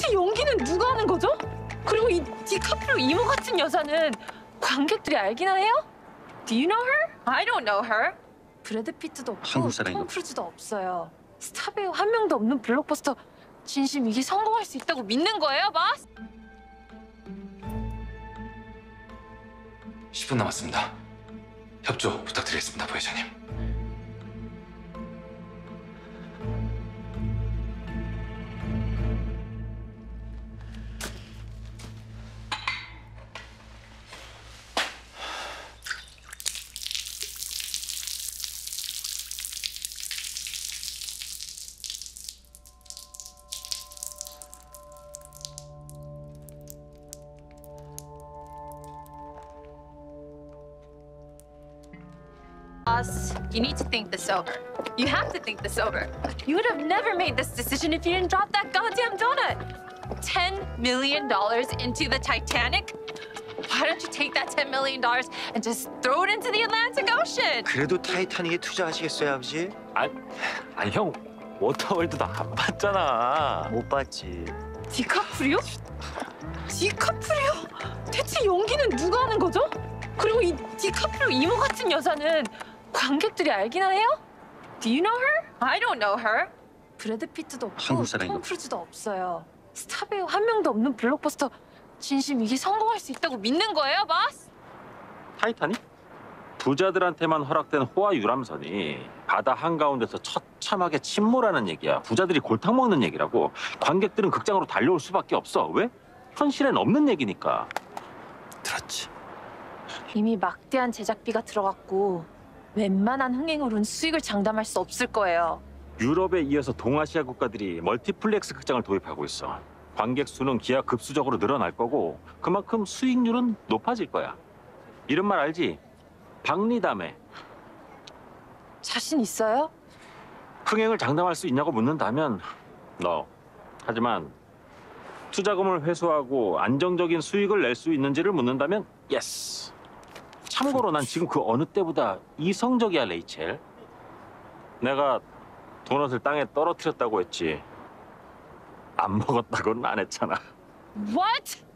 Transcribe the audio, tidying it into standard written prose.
대체 연기는 누가 하는 거죠? 그리고 이 디카프리오 이모 같은 여자는 관객들이 알기나 해요? Do you know her? I don't know her. 브래드 피트도 없고 한국 사람인가? 톰 크루즈도 없어요. 스타 배우 한 명도 없는 블록버스터. 진심 이게 성공할 수 있다고 믿는 거예요, 바스? 10분 남았습니다. 협조 부탁드리겠습니다, 부회장님. Boss, you need to think this over. You have to think this over. You would have never made this decision if you didn't drop that goddamn donut. $10 million into the Titanic? Why don't you take that $10 million and just throw it into the Atlantic Ocean? 그래도 타이타닉에 투자하시겠어요, 아버지? 아니 형 워터월드도 안 봤잖아. 못 봤지. 디카프리오? 디카프리오? 대체 연기는 누가 하는 거죠? 그리고 이 디카프리오 이모 같은 여자는 관객들이 알기나 해요? Do you know her? I don't know her. 브래드 피트도 없고 한국 사람인가? 톰 크루즈도 없어요. 스타 배우 한 명도 없는 블록버스터. 진심 이게 성공할 수 있다고 믿는 거예요, 바스? 타이타닉? 부자들한테만 허락된 호화 유람선이 바다 한가운데서 처참하게 침몰하는 얘기야. 부자들이 골탕 먹는 얘기라고. 관객들은 극장으로 달려올 수밖에 없어. 왜? 현실엔 없는 얘기니까. 들었지. 이미 막대한 제작비가 들어갔고 웬만한 흥행으로는 수익을 장담할 수 없을 거예요. 유럽에 이어서 동아시아 국가들이 멀티플렉스 극장을 도입하고 있어. 관객 수는 기하급수적으로 늘어날 거고 그만큼 수익률은 높아질 거야. 이런 말 알지? 박리담회. 자신 있어요? 흥행을 장담할 수 있냐고 묻는다면 no. 하지만 투자금을 회수하고 안정적인 수익을 낼 수 있는지를 묻는다면 yes. 참고로 난 지금 그 어느 때보다 이성적이야, 레이첼. 내가 도넛을 땅에 떨어뜨렸다고 했지. 안 먹었다고는 안 했잖아. What?